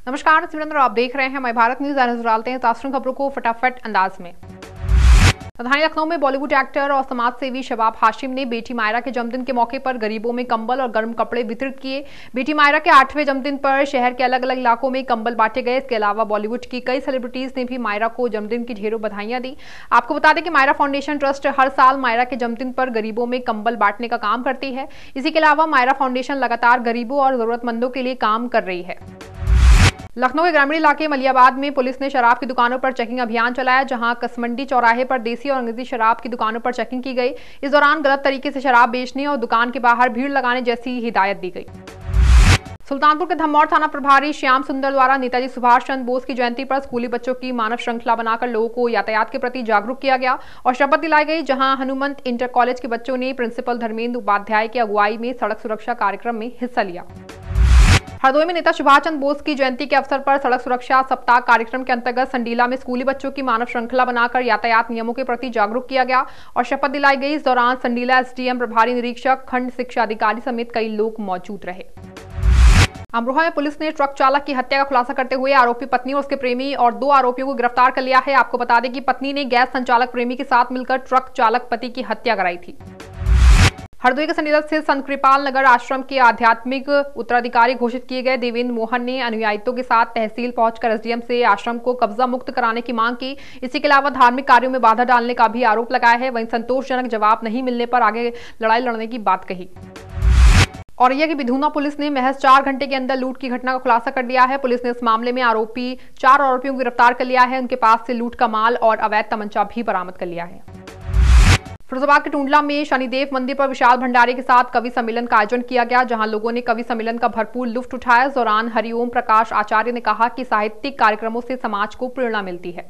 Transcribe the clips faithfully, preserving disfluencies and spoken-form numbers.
नमस्कार, सिमरन और आप देख रहे हैं माय भारत न्यूज। नजर डालते हैं ताज़ा खबरों को फटाफट अंदाज में। राजधानी लखनऊ में बॉलीवुड एक्टर और समाज सेवी शबाब हाशिम ने बेटी मायरा के जन्मदिन के मौके पर गरीबों में कंबल और गर्म कपड़े वितरित किए। बेटी मायरा के आठवें जन्मदिन पर शहर के अलग अलग इलाकों में कंबल बांटे गए। इसके अलावा बॉलीवुड की कई सेलिब्रिटीज ने भी मायरा को जन्मदिन की ढेरों बधाइयां दी। आपको बता दें कि मायरा फाउंडेशन ट्रस्ट हर साल मायरा के जन्मदिन पर गरीबों में कंबल बांटने का काम करती है। इसी के अलावा मायरा फाउंडेशन लगातार गरीबों और जरूरतमंदों के लिए काम कर रही है। लखनऊ के ग्रामीण इलाके मलियाबाद में पुलिस ने शराब की दुकानों पर चेकिंग अभियान चलाया, जहां कसमंडी चौराहे पर देसी और अंग्रेजी शराब की दुकानों पर चेकिंग की गई। इस दौरान गलत तरीके से शराब बेचने और दुकान के बाहर भीड़ लगाने जैसी हिदायत दी गई। सुल्तानपुर के धमौर थाना प्रभारी श्याम सुंदर द्वारा नेताजी सुभाष चंद्र बोस की जयंती पर स्कूली बच्चों की मानव श्रृंखला बनाकर लोगों को यातायात के प्रति जागरूक किया गया और शपथ दिलाई गई, जहां हनुमंत इंटर कॉलेज के बच्चों ने प्रिंसिपल धर्मेंद्र उपाध्याय की अगुवाई में सड़क सुरक्षा कार्यक्रम में हिस्सा लिया। हरदोई में नेता सुभाष चंद्र बोस की जयंती के अवसर पर सड़क सुरक्षा सप्ताह कार्यक्रम के अंतर्गत संडीला में स्कूली बच्चों की मानव श्रृंखला बनाकर यातायात नियमों के प्रति जागरूक किया गया और शपथ दिलाई गई। इस दौरान संडीला एसडीएम, प्रभारी निरीक्षक, खंड शिक्षा अधिकारी समेत कई लोग मौजूद रहे। अमरोहा में पुलिस ने ट्रक चालक की हत्या का खुलासा करते हुए आरोपी पत्नी और उसके प्रेमी और दो आरोपियों को गिरफ्तार कर लिया है। आपको बता दें कि पत्नी ने गैस संचालक प्रेमी के साथ मिलकर ट्रक चालक पति की हत्या कराई थी। हरदोई के सन्निधि स्थित संत कृपाल नगर आश्रम के आध्यात्मिक उत्तराधिकारी घोषित किए गए देवेंद्र मोहन ने अनुयायियों के साथ तहसील पहुंचकर एसडीएम से आश्रम को कब्जा मुक्त कराने की मांग की। इसी के अलावा धार्मिक कार्यों में बाधा डालने का भी आरोप लगाया है। वहीं संतोषजनक जवाब नहीं मिलने पर आगे लड़ाई लड़ने की बात कही। और यह कि बिधूना पुलिस ने महज चार घंटे के अंदर लूट की घटना का खुलासा कर दिया है। पुलिस ने इस मामले में आरोपी चार आरोपियों को गिरफ्तार कर लिया है। उनके पास से लूट का माल और अवैध तमंचा भी बरामद कर लिया है। फिरोजाबाद के टुंडला में शनिदेव मंदिर पर विशाल भंडारे के साथ कवि सम्मेलन का आयोजन किया गया, जहां लोगों ने कवि सम्मेलन का भरपूर लुत्फ उठाया। इस दौरान हरिओम प्रकाश आचार्य ने कहा कि साहित्यिक कार्यक्रमों से समाज को प्रेरणा मिलती है।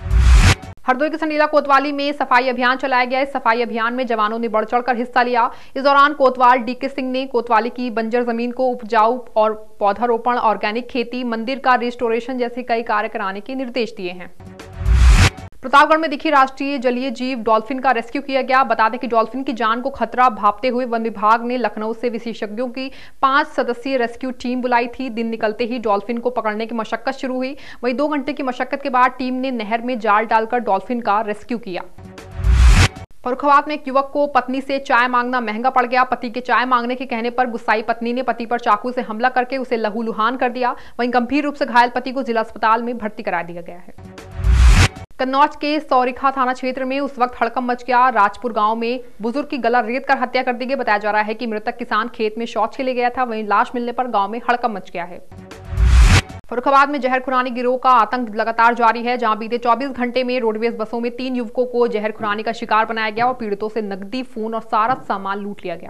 हरदोई के संडीला कोतवाली में सफाई अभियान चलाया गया। इस सफाई अभियान में जवानों ने बढ़ चढ़कर हिस्सा लिया। इस दौरान कोतवाल डीके सिंह ने कोतवाली की बंजर जमीन को उपजाऊ और पौधारोपण, ऑर्गेनिक खेती, मंदिर का रिस्टोरेशन जैसे कई कार्य कराने के निर्देश दिए हैं। प्रतापगढ़ में दिखी राष्ट्रीय जलीय जीव डॉल्फिन का रेस्क्यू किया गया। बता दें कि डॉल्फिन की जान को खतरा भापते हुए वन विभाग ने लखनऊ से विशेषज्ञों की पांच सदस्यीय रेस्क्यू टीम बुलाई थी। दिन निकलते ही डॉल्फिन को पकड़ने की मशक्कत शुरू हुई। वहीं दो घंटे की मशक्कत के बाद टीम ने नहर में जाल डालकर डॉल्फिन का रेस्क्यू किया। फर्रुखाबाद में एक युवक को पत्नी से चाय मांगना महंगा पड़ गया। पति के चाय मांगने के कहने पर गुस्साई पत्नी ने पति पर चाकू से हमला करके उसे लहूलुहान कर दिया। वहीं गंभीर रूप से घायल पति को जिला अस्पताल में भर्ती करा दिया गया है। कन्नौज के सौरिखा थाना क्षेत्र में उस वक्त हड़कंप मच गया। राजपुर गांव में बुजुर्ग की गला रेत कर हत्या कर दी गई। बताया जा रहा है कि मृतक किसान खेत में शौच के लिए गया था। वहीं लाश मिलने पर गांव में हड़कंप मच गया है। फर्रुखाबाद में जहर खुरानी गिरोह का आतंक लगातार जारी है, जहां बीते चौबीस घंटे में रोडवेज बसों में तीन युवकों को जहर खुरानी का शिकार बनाया गया और पीड़ितों से नकदी, फोन और सारा सामान लूट लिया गया।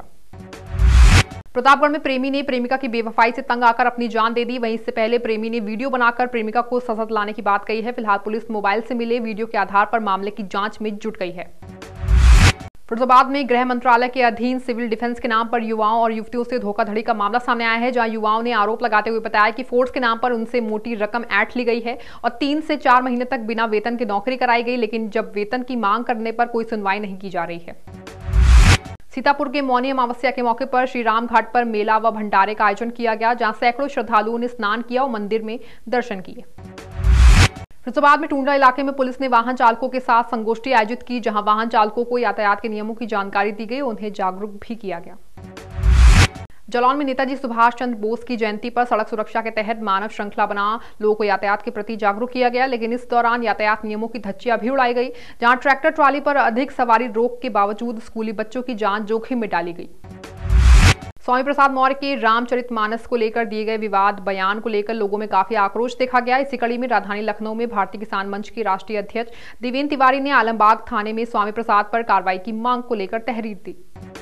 प्रतापगढ़ में प्रेमी ने प्रेमिका की बेवफाई से तंग आकर अपनी जान दे दी। वहीं इससे पहले प्रेमी ने वीडियो बनाकर प्रेमिका को सजा दिलाने की बात कही है। फिलहाल पुलिस मोबाइल से मिले वीडियो के आधार पर मामले की जांच में जुट गई है। फिरोजाबाद में गृह मंत्रालय के अधीन सिविल डिफेंस के नाम पर युवाओं और युवतियों से धोखाधड़ी का मामला सामने आया है, जहां युवाओं ने आरोप लगाते हुए बताया कि फोर्स के नाम पर उनसे मोटी रकम ऐंठ ली गई है और तीन से चार महीने तक बिना वेतन की नौकरी कराई गई, लेकिन जब वेतन की मांग करने पर कोई सुनवाई नहीं की जा रही है। सीतापुर के मौनी अमावस्या के मौके पर श्री राम घाट पर मेला व भंडारे का आयोजन किया गया, जहां सैकड़ों श्रद्धालुओं ने स्नान किया और मंदिर में दर्शन किए। फिरोजाबाद में टुंडला इलाके में पुलिस ने वाहन चालकों के साथ संगोष्ठी आयोजित की, जहां वाहन चालकों को यातायात के नियमों की जानकारी दी गई, उन्हें जागरूक भी किया गया। जालौन में नेताजी सुभाष चंद्र बोस की जयंती पर सड़क सुरक्षा के तहत मानव श्रृंखला बना लोगों को यातायात के प्रति जागरूक किया गया, लेकिन इस दौरान यातायात नियमों की धज्जियां भी उड़ाई गई, जहां ट्रैक्टर ट्रॉली पर अधिक सवारी रोक के बावजूद स्कूली बच्चों की जान जोखिम में डाली गई। स्वामी प्रसाद मौर्य के रामचरितमानस को लेकर दिए गए विवाद बयान को लेकर लोगों में काफी आक्रोश देखा गया। इसी कड़ी में राजधानी लखनऊ में भारतीय किसान मंच के राष्ट्रीय अध्यक्ष देवेंद्र तिवारी ने आलमबाग थाने में स्वामी प्रसाद पर कार्रवाई की मांग को लेकर तहरीर दी।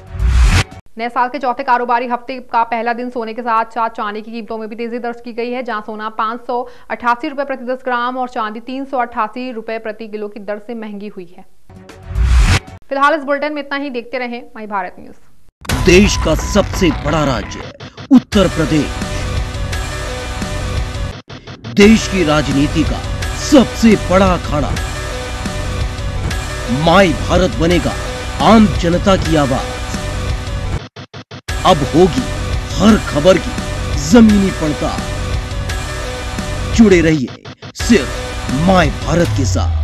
नए साल के चौथे कारोबारी हफ्ते का पहला दिन सोने के साथ साथ चांदी की कीमतों में भी तेजी दर्ज की गई है, जहां सोना पांच सौ अठासी रुपए प्रति दस ग्राम और चांदी तीन सौ अट्ठासी रुपए प्रति किलो की दर से महंगी हुई है। फिलहाल इस बुलेटिन में इतना ही। देखते रहें माय भारत न्यूज। देश का सबसे बड़ा राज्य उत्तर प्रदेश, देश की राजनीति का सबसे बड़ा अखाड़ा, माय भारत बनेगा आम जनता की आवाज। अब होगी हर खबर की जमीनी पड़ताल। जुड़े रहिए सिर्फ माय भारत के साथ।